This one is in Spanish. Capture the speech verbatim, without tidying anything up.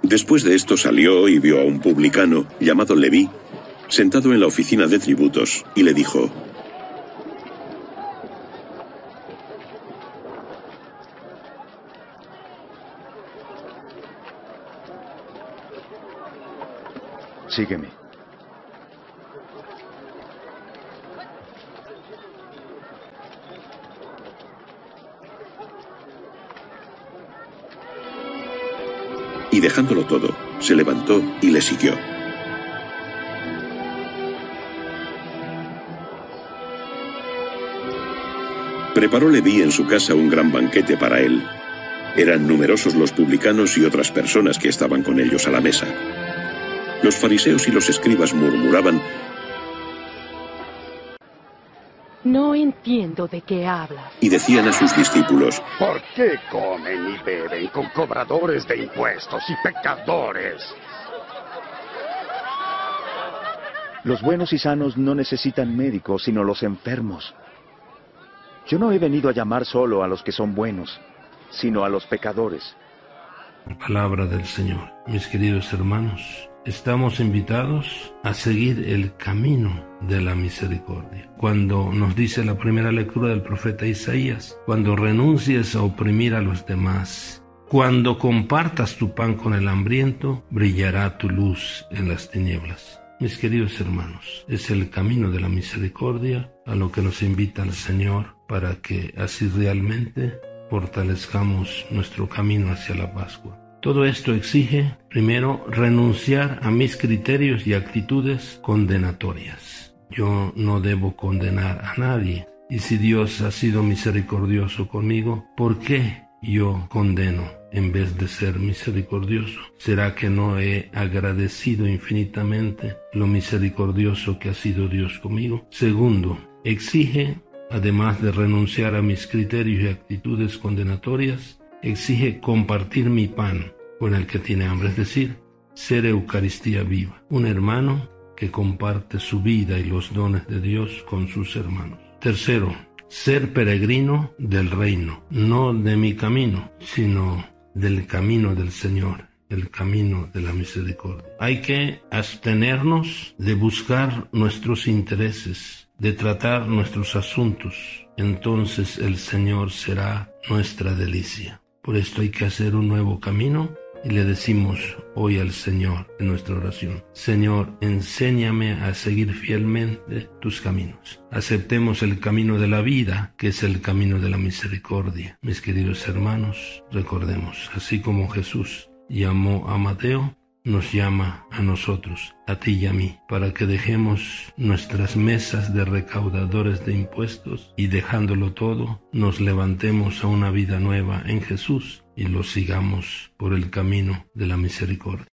Después de esto salió y vio a un publicano llamado Leví sentado en la oficina de tributos y le dijo: Sígueme. Y dejándolo todo, se levantó y le siguió. Preparó Leví en su casa un gran banquete para él. Eran numerosos los publicanos y otras personas que estaban con ellos a la mesa. Los fariseos y los escribas murmuraban: No entiendo de qué hablas. Y decían a sus discípulos: ¿Por qué comen y beben con cobradores de impuestos y pecadores? Los buenos y sanos no necesitan médicos, sino los enfermos. Yo no he venido a llamar solo a los que son buenos, sino a los pecadores. Palabra del Señor. Mis queridos hermanos, estamos invitados a seguir el camino de la misericordia. Cuando nos dice la primera lectura del profeta Isaías: cuando renuncies a oprimir a los demás, cuando compartas tu pan con el hambriento, brillará tu luz en las tinieblas. Mis queridos hermanos, es el camino de la misericordia a lo que nos invita el Señor, para que así realmente fortalezcamos nuestro camino hacia la Pascua. Todo esto exige, primero, renunciar a mis criterios y actitudes condenatorias. Yo no debo condenar a nadie, y si Dios ha sido misericordioso conmigo, ¿por qué yo condeno en vez de ser misericordioso? ¿Será que no he agradecido infinitamente lo misericordioso que ha sido Dios conmigo? Segundo, exige, además de renunciar a mis criterios y actitudes condenatorias, exige compartir mi pan con el que tiene hambre, es decir, ser Eucaristía viva, un hermano que comparte su vida y los dones de Dios con sus hermanos. Tercero, ser peregrino del reino, no de mi camino, sino del camino del Señor, el camino de la misericordia. Hay que abstenernos de buscar nuestros intereses, de tratar nuestros asuntos. Entonces el Señor será nuestra delicia. Por esto hay que hacer un nuevo camino y le decimos hoy al Señor en nuestra oración: Señor, enséñame a seguir fielmente tus caminos. Aceptemos el camino de la vida, que es el camino de la misericordia. Mis queridos hermanos, recordemos, así como Jesús llamó a Mateo, nos llama a nosotros, a ti y a mí, para que dejemos nuestras mesas de recaudadores de impuestos y, dejándolo todo, nos levantemos a una vida nueva en Jesús y lo sigamos por el camino de la misericordia.